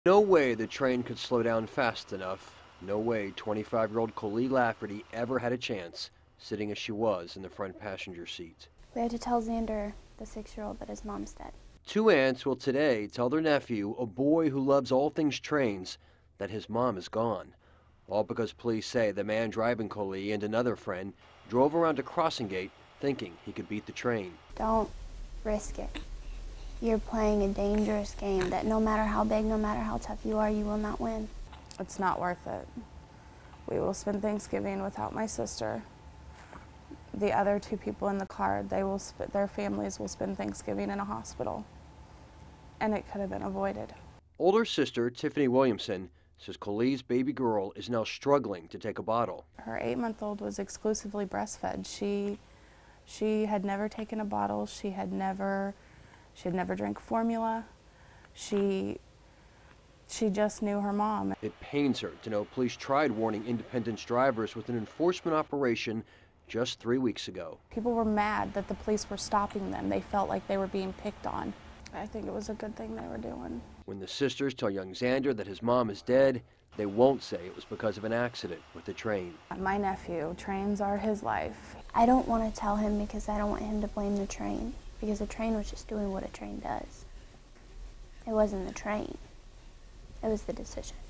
No way the train could slow down fast enough. No way 25-year-old Colleen Lafferty ever had a chance, sitting as she was in the front passenger seat. We had to tell Xander, the 6-year-old, that his mom's dead. Two aunts will today tell their nephew, a boy who loves all things trains, that his mom is gone. All because police say the man driving Colleen and another friend drove around to Crossing Gate thinking he could beat the train. Don't risk it. You're playing a dangerous game that no matter how big, no matter how tough you are, you will not win. It's not worth it. We will spend Thanksgiving without my sister. The other two people in the car, their families will spend Thanksgiving in a hospital. And it could have been avoided. Older sister Tiffany Williamson says Colleen's baby girl is now struggling to take a bottle. Her 8-month-old was exclusively breastfed. She had never taken a bottle. She had never drank formula. She just knew her mom. It pains her to know police tried warning Independence drivers with an enforcement operation just 3 weeks ago. People were mad that the police were stopping them. They felt like they were being picked on. I think it was a good thing they were doing. When the sisters tell young Xander that his mom is dead, they won't say it was because of an accident with the train. My nephew, trains are his life. I don't want to tell him because I don't want him to blame the train, because the train was just doing what a train does. It wasn't the train. It was the decision.